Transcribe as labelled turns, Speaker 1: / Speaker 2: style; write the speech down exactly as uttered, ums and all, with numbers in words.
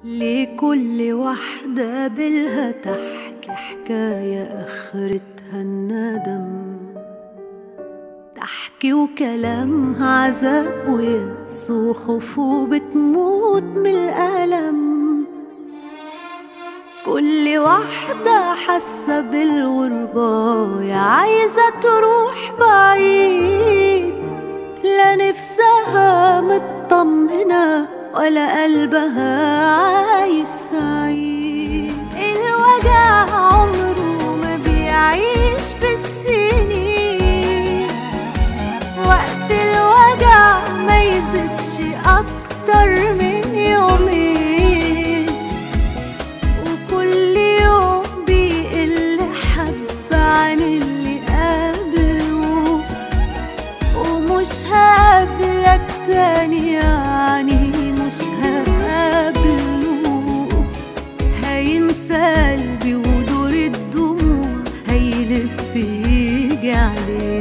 Speaker 1: لكل وحدة بالها تحكي حكاية آخرتها الندم، تحكي وكلامها عذاب ويأس وخوف وبتموت من الألم. كل وحدة حاسة بالغربة يا عايزة تروح بعيد، لا نفسها مطمنة ولا قلبها عايش سعيد. الوجع عمره ما بيعيش بالسنين، وقت الوجع ما يزيدش أكتر من يومين، وكل يوم بيقل حبة عن اللي قبله، ومش هقابلك تاني يعني مش هقابله. هينسى قلبي ودور الدموع هيلف يجي عليه.